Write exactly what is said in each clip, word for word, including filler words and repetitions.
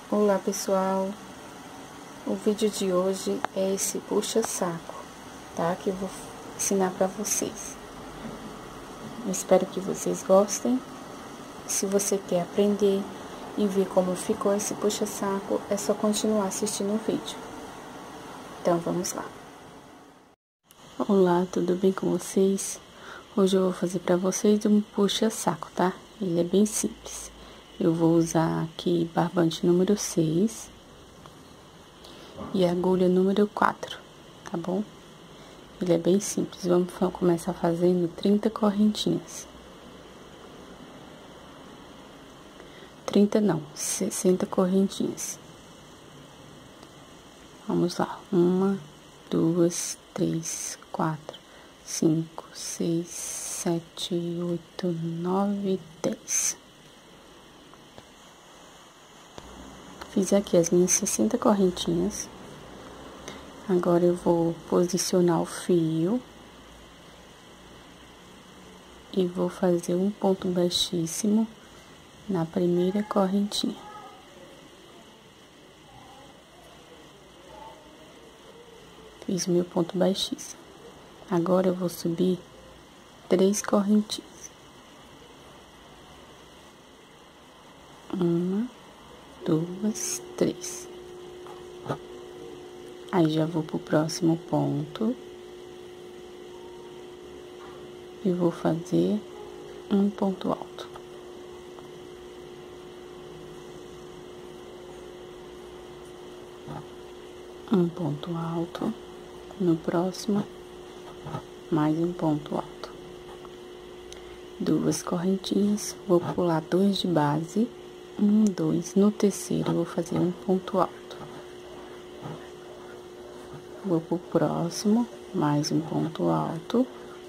Olá pessoal, o vídeo de hoje é esse puxa-saco, tá? Que eu vou ensinar pra vocês. Eu espero que vocês gostem. Se você quer aprender e ver como ficou esse puxa-saco, é só continuar assistindo o vídeo. Então vamos lá. Olá, tudo bem com vocês? Hoje eu vou fazer pra vocês um puxa-saco, tá? Ele é bem simples. Eu vou usar aqui barbante número seis e agulha número quatro, tá bom? Ele é bem simples. Vamos começar fazendo trinta correntinhas. trinta não, sessenta correntinhas. Vamos lá. Uma, duas, três, quatro, cinco, seis, sete, oito, nove, dez. Fiz aqui as minhas sessenta correntinhas. Agora eu vou posicionar o fio e vou fazer um ponto baixíssimo na primeira correntinha. Fiz meu ponto baixíssimo. Agora eu vou subir três correntinhas. Uma, duas, três. Aí já vou pro próximo ponto e vou fazer um ponto alto. Um ponto alto. No próximo, mais um ponto alto. Duas correntinhas, vou pular dois de base. Um, dois. No terceiro, eu vou fazer um ponto alto. Vou pro próximo, mais um ponto alto.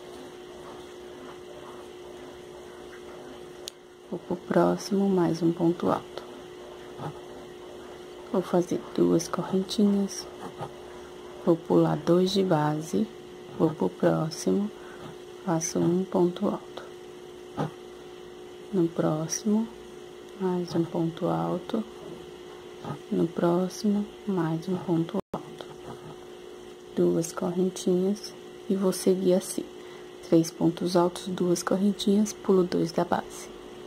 Vou pro próximo, mais um ponto alto. Vou fazer duas correntinhas. Vou pular dois de base. Vou pro próximo, faço um ponto alto. No próximo, mais um ponto alto. No próximo, mais um ponto alto. Duas correntinhas e vou seguir assim. Três pontos altos, duas correntinhas, pulo dois da base.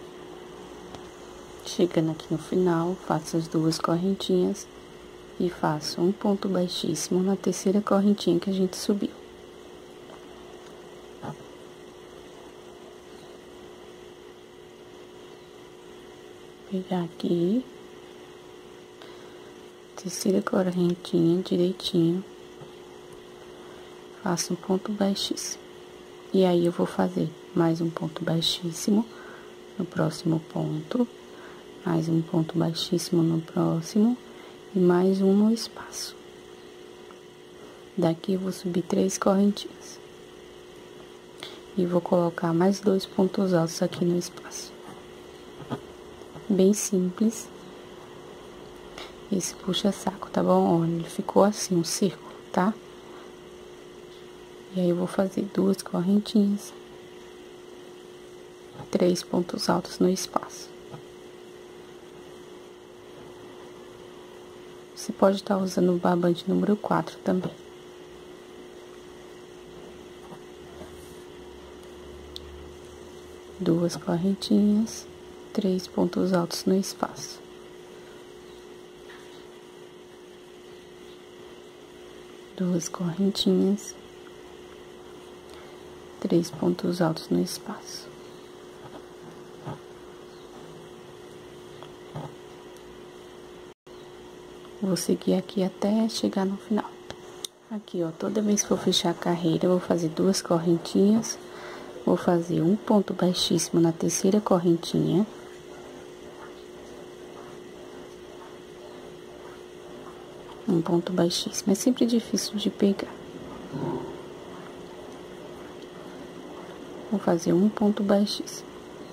Chegando aqui no final, faço as duas correntinhas e faço um ponto baixíssimo na terceira correntinha que a gente subiu. Pegar aqui, terceira correntinha direitinho, faço um ponto baixíssimo. E aí, eu vou fazer mais um ponto baixíssimo no próximo ponto, mais um ponto baixíssimo no próximo e mais um no espaço. Daqui, eu vou subir três correntinhas. E vou colocar mais dois pontos altos aqui no espaço. Bem simples. Esse puxa-saco, tá bom? Olha, ele ficou assim, um círculo, tá? E aí, eu vou fazer duas correntinhas, três pontos altos no espaço. Você pode estar usando o barbante número quatro também. Duas correntinhas, três pontos altos no espaço. Duas correntinhas, três pontos altos no espaço. Vou seguir aqui até chegar no final. Aqui, ó, toda vez que eu fechar a carreira, eu vou fazer duas correntinhas. Vou fazer um ponto baixíssimo na terceira correntinha. Um ponto baixíssimo. É sempre difícil de pegar. Vou fazer um ponto baixíssimo.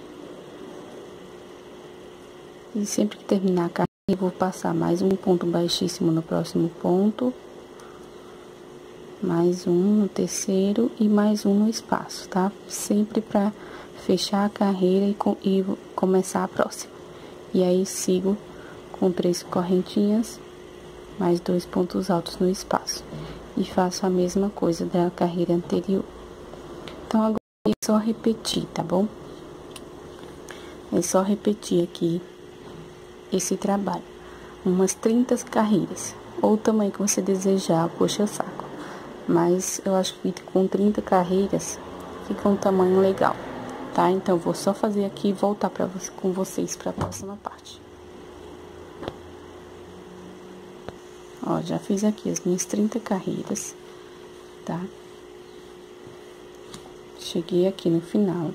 E sempre que terminar a carreira, eu vou passar mais um ponto baixíssimo no próximo ponto. Mais um no terceiro e mais um no espaço, tá? Sempre pra fechar a carreira e, com, e começar a próxima. E aí, sigo com três correntinhas, mais dois pontos altos no espaço. E faço a mesma coisa da carreira anterior. Então, agora é só repetir, tá bom? É só repetir aqui esse trabalho. Umas trinta carreiras, ou o tamanho que você desejar, puxa-saco. Mas eu acho que com trinta carreiras fica um tamanho legal, tá? Então, vou só fazer aqui e voltar pra, com vocês para a próxima parte. Ó, já fiz aqui as minhas trinta carreiras, tá? Cheguei aqui no final.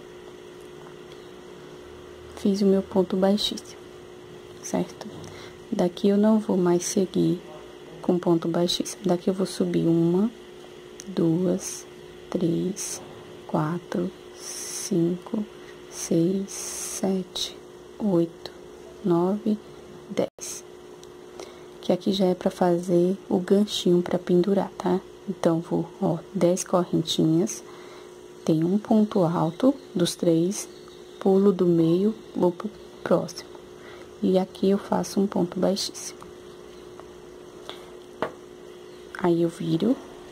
Fiz o meu ponto baixíssimo, certo? Daqui eu não vou mais seguir com ponto baixíssimo. Daqui eu vou subir uma, duas, três, quatro, cinco, seis, sete, oito, nove, dez. Que aqui já é pra fazer o ganchinho pra pendurar, tá? Então, vou, ó, dez correntinhas, tem um ponto alto dos três, pulo do meio, vou pro próximo. E aqui eu faço um ponto baixíssimo. Aí, eu viro,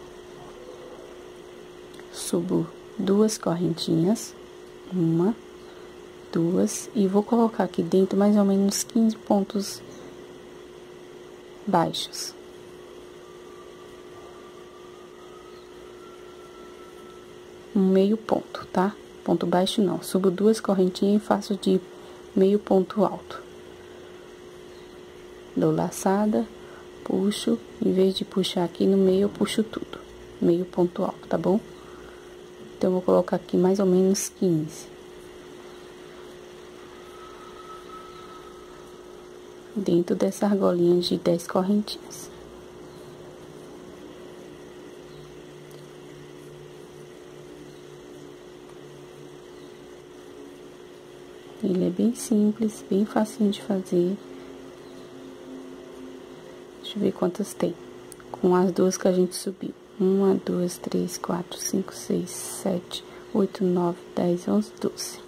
subo duas correntinhas, uma, duas, e vou colocar aqui dentro mais ou menos quinze pontos baixos. Um meio ponto, tá? Ponto baixo não. Subo duas correntinhas e faço de meio ponto alto. Dou laçada, puxo, em vez de puxar aqui no meio, eu puxo tudo. Meio ponto alto, tá bom? Então, eu vou colocar aqui mais ou menos quinze. Dentro dessa argolinha de dez correntinhas. Ele é bem simples, bem facinho de fazer. Deixa eu ver quantas tem. Com as duas que a gente subiu. Uma, duas, três, quatro, cinco, seis, sete, oito, nove, dez, onze, doze.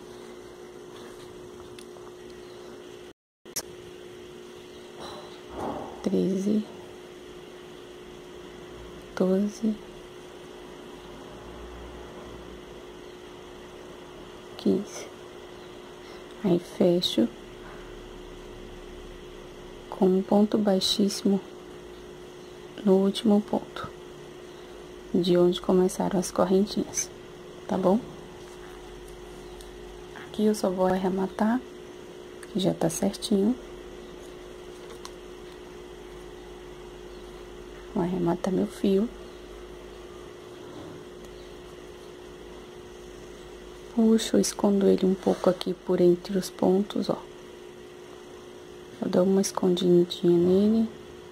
Treze, doze, quinze. Aí, fecho com um ponto baixíssimo no último ponto, de onde começaram as correntinhas, tá bom? Aqui eu só vou arrematar, que já tá certinho. Vou arrematar meu fio. Puxo, escondo ele um pouco aqui por entre os pontos, ó. Eu dou uma escondidinha nele.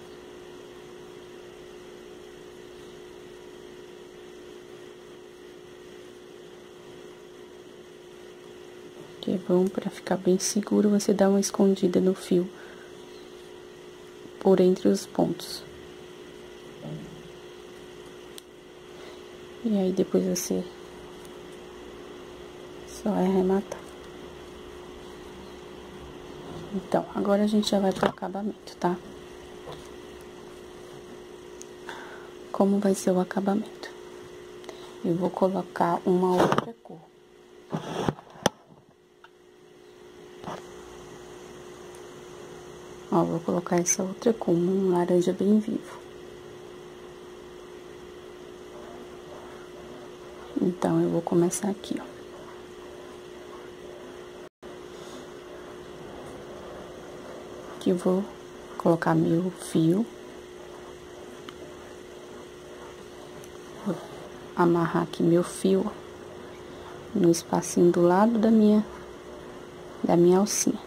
Que é bom pra ficar bem seguro, você dá uma escondida no fio por entre os pontos. E aí, depois você só arrematar. Então, agora a gente já vai pro acabamento, tá? Como vai ser o acabamento? Eu vou colocar uma outra cor. Ó, vou colocar essa outra cor, um laranja bem vivo. Então, eu vou começar aqui, ó. Aqui eu vou colocar meu fio. Vou amarrar aqui meu fio no espacinho do lado da minha, da minha alcinha.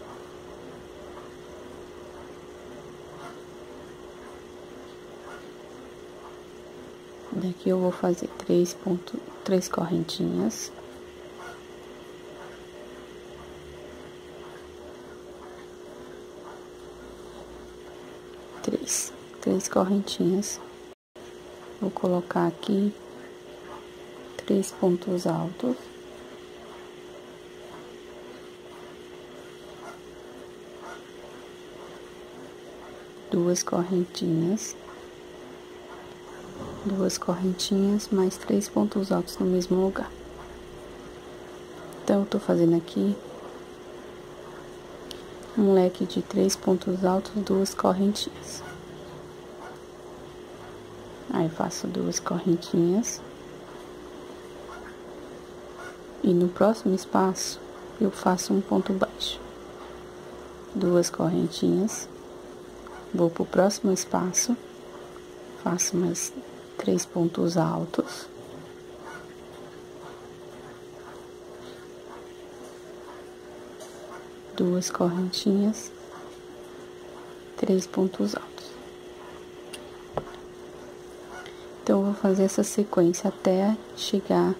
Daqui eu vou fazer três pontos, três correntinhas. Três, três correntinhas. Vou colocar aqui três pontos altos. duas correntinhas, duas correntinhas, mais três pontos altos no mesmo lugar. Então, eu tô fazendo aqui um leque de três pontos altos, duas correntinhas. Aí, faço duas correntinhas. E no próximo espaço, eu faço um ponto baixo. Duas correntinhas. Vou pro próximo espaço, faço mais três pontos altos. Duas correntinhas, três pontos altos. Então, eu vou fazer essa sequência até chegar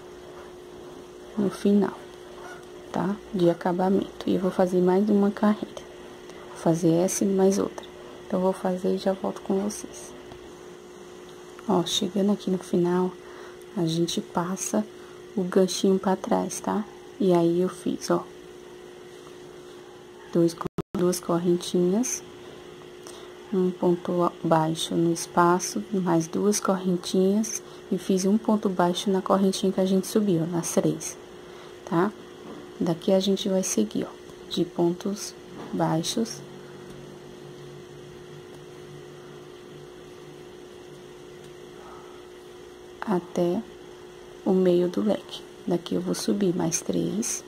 no final, tá? De acabamento. E eu vou fazer mais uma carreira. Vou fazer essa e mais outra. Então, eu vou fazer e já volto com vocês. Ó, chegando aqui no final, a gente passa o ganchinho pra trás, tá? E aí, eu fiz, ó. Dois, duas correntinhas. Um ponto baixo no espaço, mais duas correntinhas. E fiz um ponto baixo na correntinha que a gente subiu, nas três, tá? Daqui a gente vai seguir, ó, de pontos baixos. Até o meio do leque. Daqui eu vou subir mais três.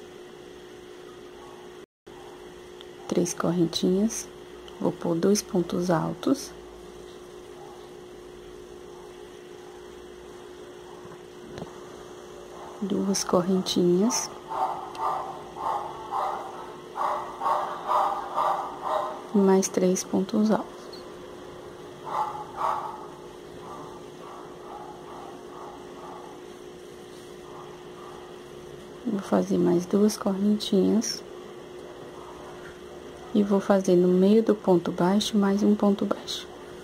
Três correntinhas. Vou pôr dois pontos altos. Duas correntinhas. E mais três pontos altos. Vou fazer mais duas correntinhas. E vou fazer no meio do ponto baixo, mais um ponto baixo.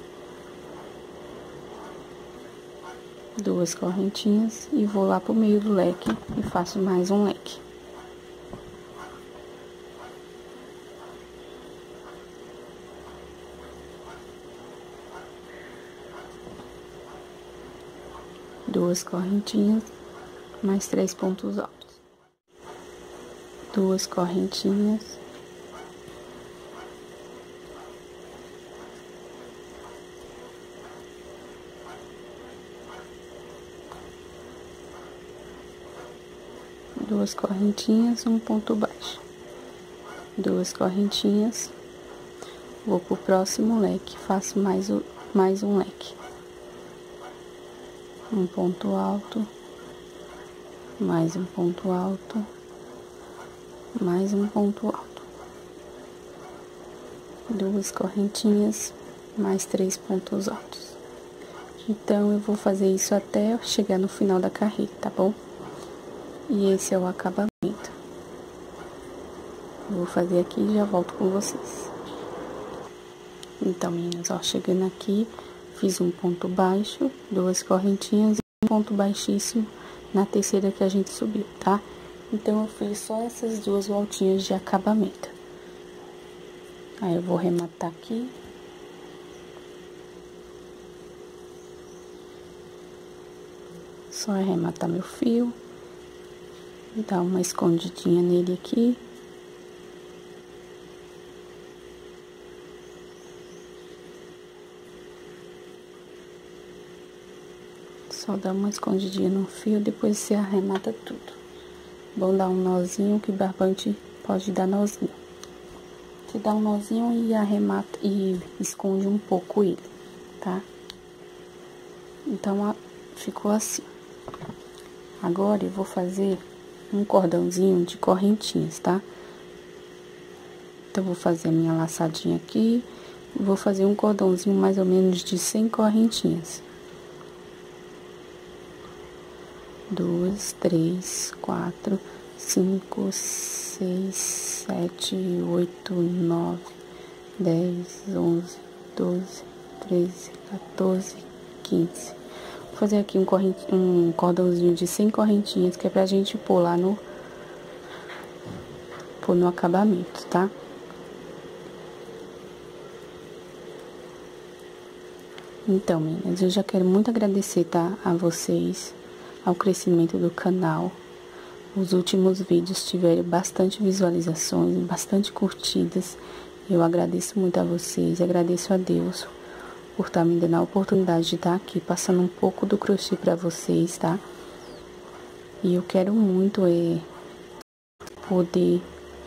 Duas correntinhas e vou lá pro meio do leque e faço mais um leque. Duas correntinhas, mais três pontos altos. Duas correntinhas. Duas correntinhas, um ponto baixo. Duas correntinhas. Vou pro próximo leque, faço mais, o, mais um leque. Um ponto alto. Mais um ponto alto. Mais um ponto alto. Duas correntinhas, mais três pontos altos. Então, eu vou fazer isso até chegar no final da carreira, tá bom? E esse é o acabamento. Eu vou fazer aqui e já volto com vocês. Então, meninas, ó, chegando aqui, fiz um ponto baixo, duas correntinhas e um ponto baixíssimo na terceira que a gente subiu, tá? Então, eu fiz só essas duas voltinhas de acabamento. Aí, eu vou rematar aqui. Só arrematar meu fio. Dar uma escondidinha nele aqui. Só dá uma escondidinha no fio, depois você arremata tudo. Bom dar um nozinho, que barbante pode dar nozinho. Você dá um nozinho e arremata e esconde um pouco ele, tá? Então, ficou assim. Agora, eu vou fazer um cordãozinho de correntinhas, tá? Então, eu vou fazer a minha laçadinha aqui. E vou fazer um cordãozinho mais ou menos de cem correntinhas. Duas, três, quatro, cinco, seis, sete, oito, nove, dez, onze, doze, treze, quatorze, quinze. Vou fazer aqui um, corrent... um cordãozinho de cem correntinhas, que é pra gente pôr lá no... pôr no acabamento, tá? Então, meninas, eu já quero muito agradecer, tá, a vocês, ao crescimento do canal. Os últimos vídeos tiveram bastante visualizações, bastante curtidas. Eu agradeço muito a vocês, agradeço a Deus por estar me dando a oportunidade de estar aqui, passando um pouco do crochê para vocês, tá? E eu quero muito é, poder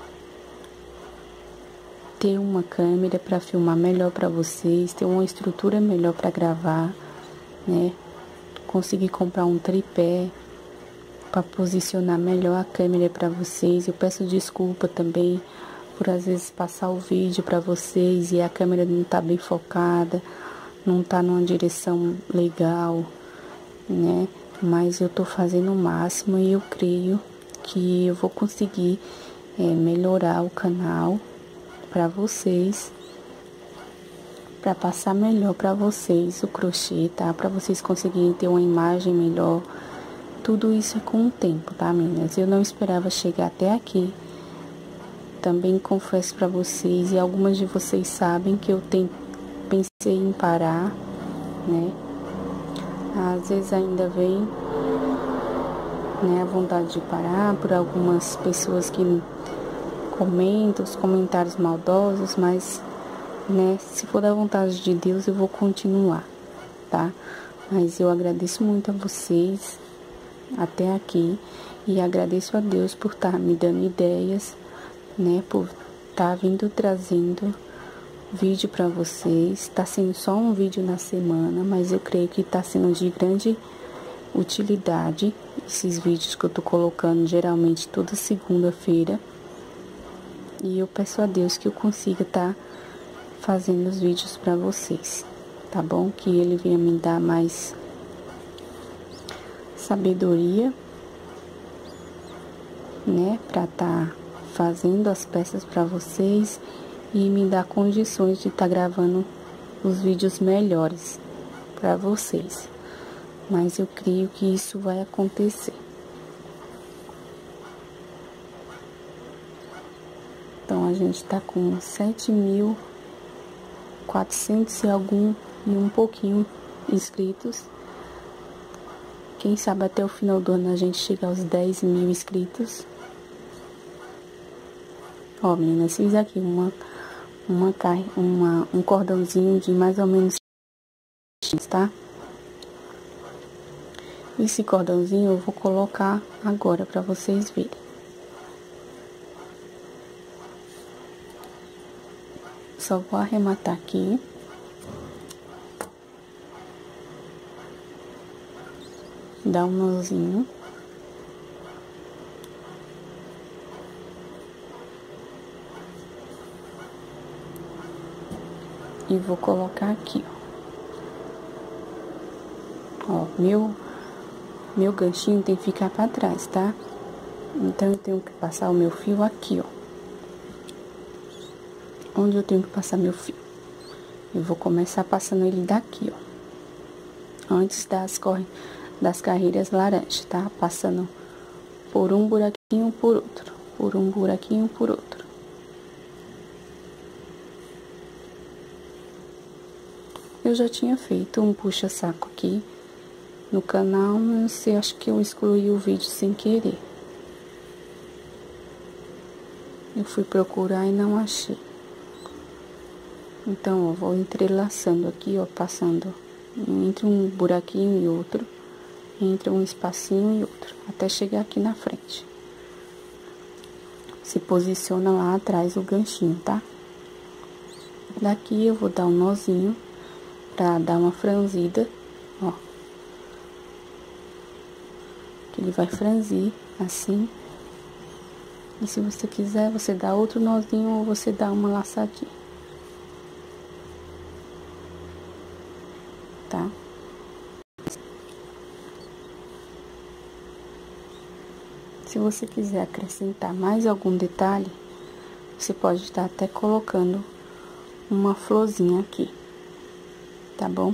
ter uma câmera para filmar melhor para vocês, ter uma estrutura melhor para gravar, né? Conseguir comprar um tripé para posicionar melhor a câmera para vocês. Eu peço desculpa também por às vezes passar o vídeo para vocês e a câmera não tá bem focada, não tá numa direção legal, né? Mas eu tô fazendo o máximo e eu creio que eu vou conseguir é, melhorar o canal para vocês, para passar melhor para vocês o crochê, tá? Para vocês conseguirem ter uma imagem melhor. Tudo isso é com o tempo, tá, meninas? Eu não esperava chegar até aqui. Também confesso para vocês, e algumas de vocês sabem que eu tem, pensei em parar, né? Às vezes ainda vem, né, a vontade de parar por algumas pessoas que comentam, os comentários maldosos, mas, né, se for da vontade de Deus, eu vou continuar, tá? Mas eu agradeço muito a vocês até aqui e agradeço a Deus por estar me dando ideias, né, por estar vindo trazendo vídeo para vocês. Tá sendo só um vídeo na semana, mas eu creio que tá sendo de grande utilidade esses vídeos que eu tô colocando geralmente toda segunda-feira. E eu peço a Deus que eu consiga estar tá fazendo os vídeos para vocês, tá bom? Que Ele venha me dar mais sabedoria, né? Pra estar tá fazendo as peças para vocês e me dar condições de estar tá gravando os vídeos melhores para vocês. Mas eu creio que isso vai acontecer. Então, a gente tá com sete mil quatrocentos e algum e um pouquinho inscritos. Quem sabe até o final do ano a gente chegar aos dez mil inscritos. Ó, meninas, fiz aqui uma, uma, uma, um cordãozinho de mais ou menos, tá? Esse cordãozinho eu vou colocar agora pra vocês verem. Só vou arrematar aqui. Dar um nozinho. E vou colocar aqui, ó. Ó, meu, meu ganchinho tem que ficar pra trás, tá? Então, eu tenho que passar o meu fio aqui, ó. Onde eu tenho que passar meu fio? Eu vou começar passando ele daqui, ó. Antes das, corre... das carreiras laranja, tá? Passando por um buraquinho por outro. Por um buraquinho por outro. Eu já tinha feito um puxa-saco aqui no canal, mas eu acho que eu excluí o vídeo sem querer. Eu fui procurar e não achei. Então, eu vou entrelaçando aqui, ó, passando entre um buraquinho e outro, entre um espacinho e outro, até chegar aqui na frente. Se posiciona lá atrás o ganchinho, tá? Daqui eu vou dar um nozinho pra dar uma franzida, ó. Que ele vai franzir assim. E se você quiser, você dá outro nozinho ou você dá uma laçadinha. Tá? Se você quiser acrescentar mais algum detalhe, você pode estar até colocando uma florzinha aqui, tá bom?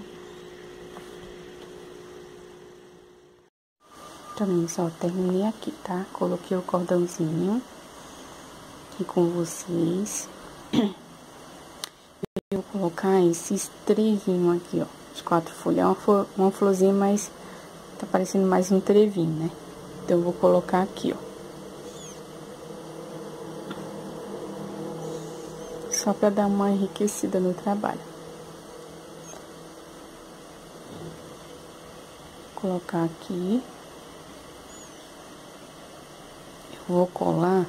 Também só terminei aqui, tá? Coloquei o cordãozinho aqui com vocês. Eu vou colocar esses trezinhos aqui, ó. de quatro folhas. É uma, flor, uma florzinha, mas tá parecendo mais um trevinho, né? Então, eu vou colocar aqui, ó. Só pra dar uma enriquecida no trabalho. Vou colocar aqui. Eu vou colar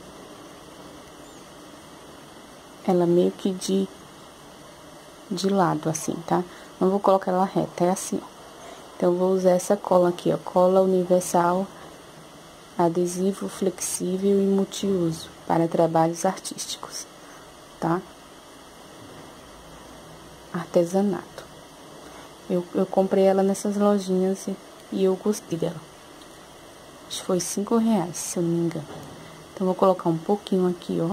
ela meio que de, de lado, assim, tá? Não vou colocar ela reta, é assim, ó. Então, eu vou usar essa cola aqui, ó. Cola universal, adesivo flexível e multiuso para trabalhos artísticos, tá? Artesanato. Eu, eu comprei ela nessas lojinhas e, e eu gostei dela. Acho que foi cinco reais, se eu não me engano. Então, eu vou colocar um pouquinho aqui, ó.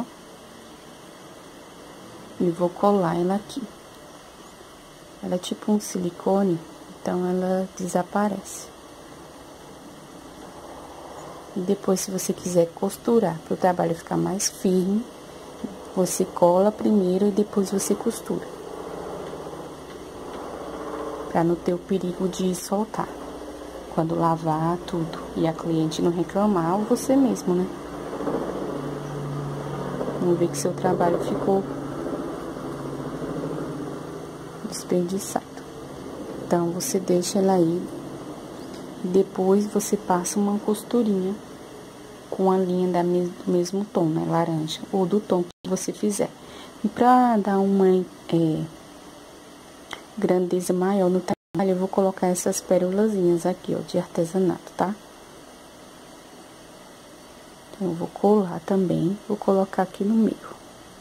E vou colar ela aqui. Ela é tipo um silicone, então ela desaparece. E depois, se você quiser costurar, para o trabalho ficar mais firme, você cola primeiro e depois você costura. Pra não ter o perigo de soltar. Quando lavar tudo. E a cliente não reclamar, ou você mesmo, né? Não ver que seu trabalho ficou desperdiçado. Então, você deixa ela aí. E depois, você passa uma costurinha com a linha da mes do mesmo tom, né? Laranja. Ou do tom que você fizer. E pra dar uma é, grandeza maior no trabalho, eu vou colocar essas pérolazinhas aqui, ó, de artesanato, tá? Então, eu vou colar também. Vou colocar aqui no meio.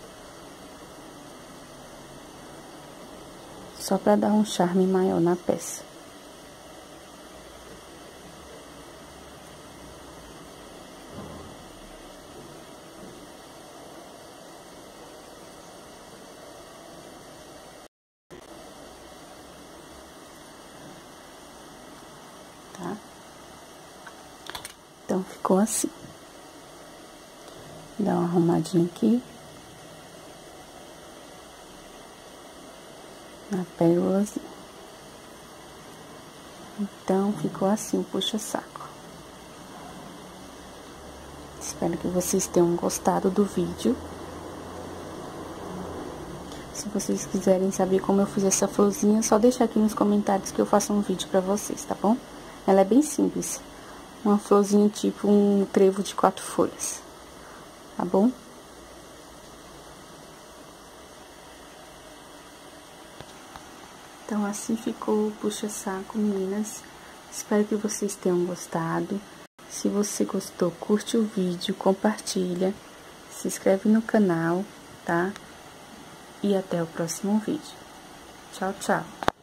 Só pra dar um charme maior na peça. Tá? Então, ficou assim. Dá uma arrumadinha aqui. Na pérolazinha. Então, ficou assim, puxa-saco. Espero que vocês tenham gostado do vídeo. Se vocês quiserem saber como eu fiz essa florzinha, é só deixar aqui nos comentários que eu faço um vídeo pra vocês, tá bom? Ela é bem simples. Uma florzinha tipo um trevo de quatro folhas. Tá bom? Então, assim ficou o puxa-saco, meninas. Espero que vocês tenham gostado. Se você gostou, curte o vídeo, compartilha, se inscreve no canal, tá? E até o próximo vídeo. Tchau, tchau!